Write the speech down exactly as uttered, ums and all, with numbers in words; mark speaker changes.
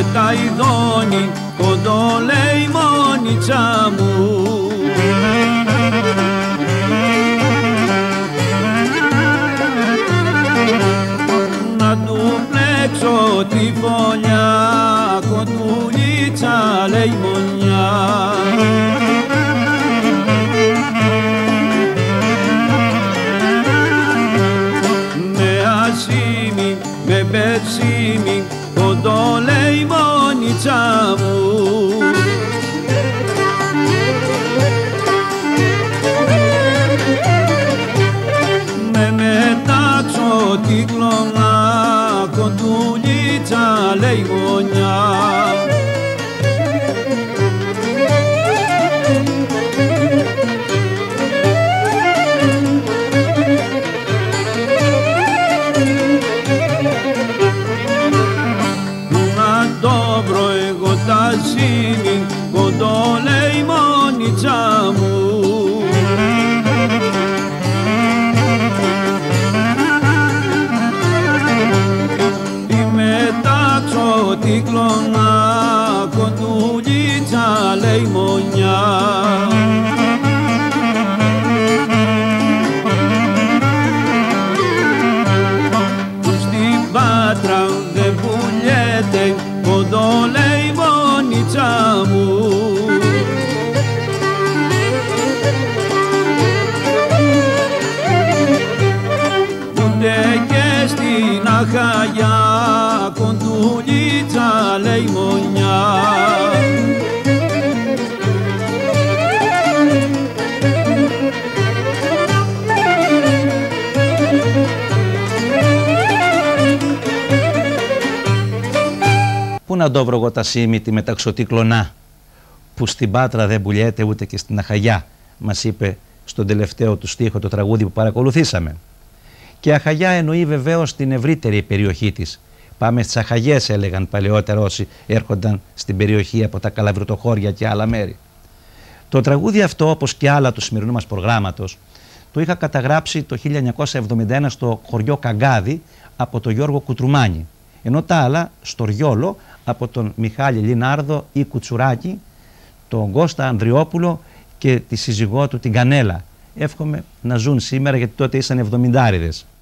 Speaker 1: τα ειδώνει κοντό λέει μόνιτσα μου. Να του πλέξω τη φωλιά κοντούλιτσα λέει μονιά. Με ασίμι, με πευσίμι κοντό λέει μόνιτσα μου. Με μετάξω την κλωνά κοντούλιτσα λέει γωνιά. Ασίμι κοντό λέει μόνιτσα μου. Τι μετάξω την κλωνά κοντούλιτσα λέει μονιά. Που στην Πάτρα δεν πουλιέται κοντό λέει μόνιτσα μου. Ούτε και στην Αχαγιά κοντούλιτσα λέει μονιά.
Speaker 2: Πού να το βρω εγώ τα Σίμη τη μεταξωτή κλωνά, που στην Πάτρα δεν πουλιέται ούτε και στην Αχαγιά, μας είπε στον τελευταίο του στίχο το τραγούδι που παρακολουθήσαμε. Και Αχαγιά εννοεί βεβαίως την ευρύτερη περιοχή της. Πάμε στις Αχαγιές, έλεγαν παλαιότερα όσοι έρχονταν στην περιοχή από τα Καλαβριτοχώρια και άλλα μέρη. Το τραγούδι αυτό, όπως και άλλα του σημερινού μας προγράμματος, το είχα καταγράψει το χίλια εννιακόσια εβδομήντα ένα στο χωριό Καγκάδι από τον Γιώργο Κουτρουμάνη, ενώ τα άλλα στο Ριόλο από τον Μιχάλη Λινάρδο ή Κουτσουράκη, τον Κώστα Ανδριόπουλο και τη σύζυγό του την Κανέλα. Εύχομαι να ζουν σήμερα, γιατί τότε ήσαν εβδομηντάριδες.